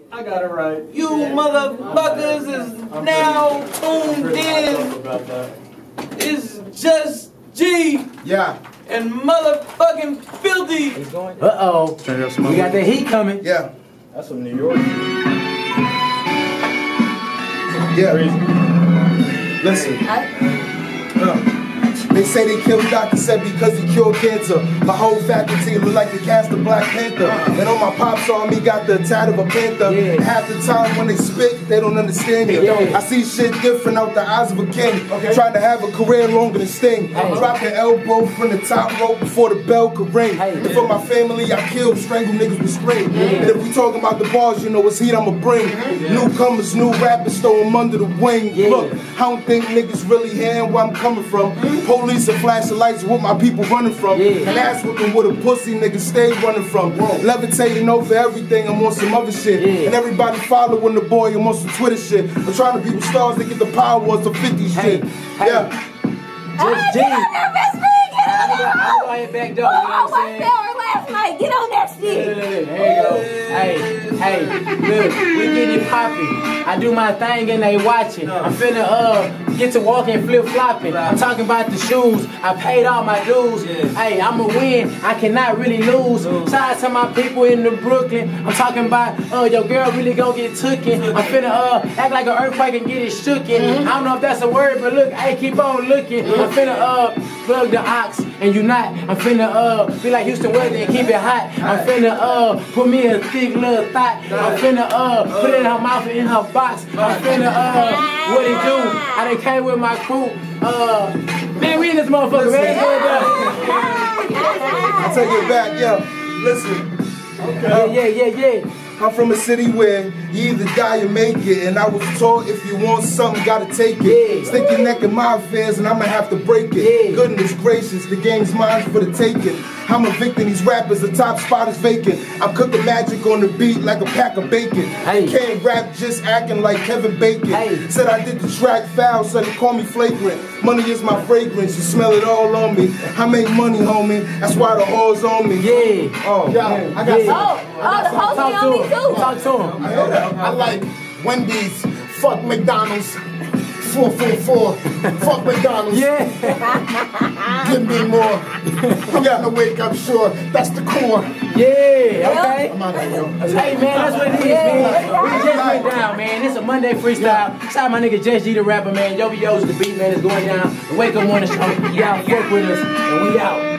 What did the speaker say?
I got it right. You motherfuckers is now tuned in. It's just G. Yeah. And motherfucking Filthy. Uh-oh. We got the heat coming. Yeah. That's from New York. Yeah. Listen. They say they killed Dr. Seb because he cured cancer. My whole faculty look like the cast of Black Panther. And all my pops on me got the tat of a panther. And half the time when they spit, they don't understand you. I see shit different out the eyes of a king. Trying to have a career longer than Sting. Drop the elbow from the top rope before the bell could ring. And for my family, I killed, strangle niggas with string. And if we talking about the bars, you know it's heat I'ma bring. Newcomers, new rappers, throw them under the wing. Look, I don't think niggas really hearing where I'm coming from. Police and flashing lights what my people running from. And ass whipping with a pussy nigga stay running from. Levitating over everything, I'm on some other shit. And everybody following the boy, I'm on some Twitter shit. I'm trying to be with stars that get the power of the 50 shit. Yeah. Just G. Get on there, Miss B. Get on there. I'm going back door. You know what I'm saying? Last night. Get on that shit. Look, there you go. Hey, look, we get it poppin'. I do my thing and they watching. I'm finna get to walking flip-flopping. I'm talking about the shoes. I paid all my dues. Hey, I'ma win. I cannot really lose. Shout out to my people in the Brooklyn. I'm talking about your girl really gon' get tookin'. I'm finna act like an earthquake and get it shookin'. I don't know if that's a word, but look, hey, keep on looking. I'm finna plug the ox and you not. I'm finna be like Houston weather and keep it hot. I'm finna put me a thick little thought. I'm finna put it in her mouth and in her box. I'm finna what it do? I done came with my crew. Man, we in this motherfucker, man. I'll take it back, yo. Listen. Yeah. I'm from a city where you either die or make it. And I was taught if you want something, gotta take it. Stick your neck in my affairs and I'ma have to break it. Goodness gracious, the game's mine for the taking. I'm evicting these rappers, the top spot is vacant. I'm cooking magic on the beat like a pack of bacon. Can't rap just acting like Kevin Bacon. Said I did the track foul, so they call me flagrant. Money is my fragrance, you smell it all on me. I make money, homie, that's why the whore's on me. Oh, I got the hoes on me too. Talk to him. I like Wendy's, fuck McDonald's. 444, fuck McDonald's. Give me more. I'm gonna wake up sure. That's the core. Okay. I'm out of here, yo. Hey man, that's what it is, man. We just went down, man. It's a Monday freestyle. Shout out my nigga Just G the rapper, man. Yo's the beat, man. It's going down. The Wake Up Morning Show. Y'all fuck with us, and we out.